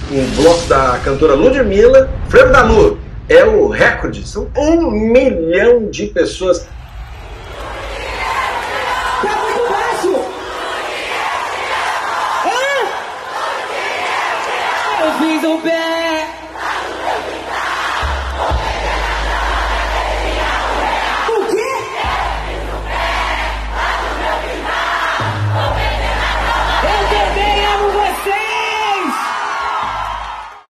um bloco da cantora Ludmilla, Frevo da Lu. É o recorde, são 1 milhão de pessoas. Tá muito baixo! Eu fiz um pé!